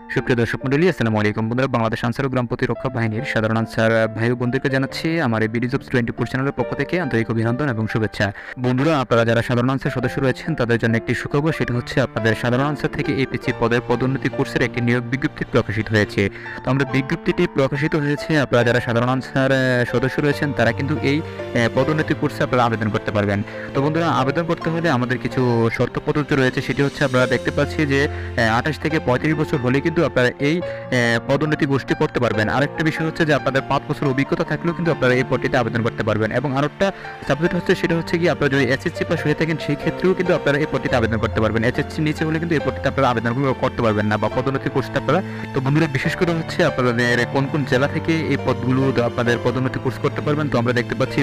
সুপ্রিয় দর্শক মন্ডলী, আসসালামু আলাইকুম। বন্ধুরা, বাংলাদেশ আনসার ও গ্রাম প্রতিরক্ষা বাহিনীর সাধারণ আনসার ভাই ও বোনদেরকে জানাচ্ছি আমার এই বিডিজবস 24 চ্যানেলের পক্ষ থেকে আন্তরিক অভিনন্দন এবং শুভেচ্ছা। বন্ধুরা, আপনারা যারা সাধারণ আনসার সদস্য রয়েছেন তাদের জন্য একটি সুখবর, সেটা হচ্ছে আপনাদের সাধারণ আনসার থেকে এপিসি পদের পদোন্নতি কোর্সের একটি নিয়োগ বিজ্ঞপ্তি প্রকাশিত হয়েছে। তো আমরা বিজ্ঞপ্তিটি প্রকাশিত হয়েছে, আপনারা যারা সাধারণ আনসার সদস্য রয়েছেন তারা কিন্তু এই পদোন্নতি কোর্সে আপনারা আবেদন করতে পারবেন। তো বন্ধুরা, আবেদন করতে হলে আমাদের কিছু শর্ত পদ্ধতি রয়েছে, সেটি হচ্ছে আপনারা দেখতে পাচ্ছি যে 28 থেকে 35 বছর হলে কিন্তু আপনারা এই পদোন্নতি গোষ্ঠী করতে পারবেন। আরেকটা বিষয় হচ্ছে যে আপনাদের 5 বছর অভিজ্ঞতা থাকলেও কিন্তু আপনারা এই পদটিতে আবেদন করতে পারবেন। এবং আরেকটা সাবজেক্ট হচ্ছে, সেটা হচ্ছে কি আপনারা যদি এসএসসি পাস হয়ে থাকেন সেই ক্ষেত্রেও কিন্তু আপনারা এই পদটিতে আবেদন করতে পারবেন। এসএসসি নিচে হলে কিন্তু এই পদটিতে আপনারা আবেদন করতে পারবেন না বা পদোন্নতি কোর্সটা আপনারা। তো বন্ধুরা, বিশেষ করে হচ্ছে আপনাদের কোন কোন জেলা থেকে এই পদগুলো আপনাদের পদোন্নতি কোর্স করতে পারবেন। তো আমরা দেখতে পাচ্ছি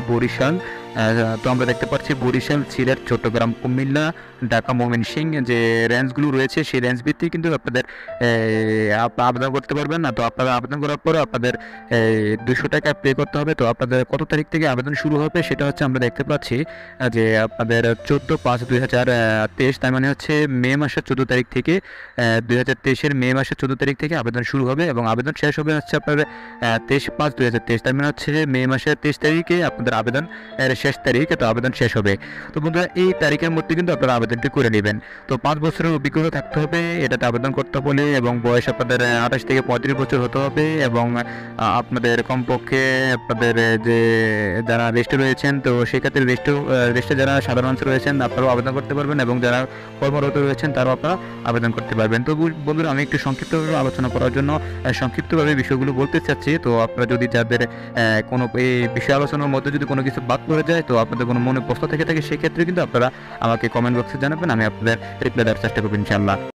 বরিশাল, সিলেট, চট্টগ্রাম, কুমিল্লা, ঢাকা, ময়মনসিংহ যে রেঞ্জগুলো রয়েছে সেই রেঞ্জ ভিত্তিক কিন্তু আপনাদের আবেদন করতে পারবেন না। তো আপনারা আবেদন করার পর আপনাদের 200 টাকা পে করতে হবে। তো আপনাদের কত তারিখ থেকে আবেদন শুরু হবে সেটা হচ্ছে আমরা দেখতে পাচ্ছি যে আপনাদের 14/5/2023, তার মানে হচ্ছে মে মাসের 14 তারিখ থেকে 2023-এর মে মাসের 14 তারিখ থেকে আবেদন শুরু হবে এবং আবেদন শেষ হবে হচ্ছে আপনাদের 23/5/2023, তার মানে হচ্ছে মে মাসের 23 তারিখে আপনাদের আবেদন শেষ তারিখ। তো আবেদন শেষ হবে। তো বন্ধুরা, এই তারিখের মধ্যে কিন্তু আপনারা আবেদনটি করে নেবেন। তো 5 বছরের অভিজ্ঞতা থাকতে হবে এটাতে আবেদন করতে হলে, এবং বয়স আপনাদের 28 থেকে 35 বছর হতে হবে, এবং আপনাদের কমপক্ষে আপনাদের যে যারা রেস্টে রয়েছেন তো সেক্ষেত্রে রেস্টে যারা সাধারণ অংশ রয়েছেন আপনারাও আবেদন করতে পারবেন, এবং যারা কর্মরত রয়েছেন তারাও আপনারা আবেদন করতে পারবেন। তো বন্ধুরা, আমি একটু সংক্ষিপ্তভাবে আলোচনা করার জন্য সংক্ষিপ্তভাবে বিষয়গুলো বলতে চাচ্ছি। তো আপনারা যদি যাদের কোনো এই বিষয় আলোচনার মধ্যে যদি কোনো কিছু বাদ পড়ে যায়, তো আপনাদের কোনো মনে প্রশ্ন থেকে থাকে সেক্ষেত্রে কিন্তু আপনারা আমাকে কমেন্ট বক্সে জানাবেন, আমি আপনাদের রিপ্লাই দেওয়ার চেষ্টা করব ইনশাআল্লাহ।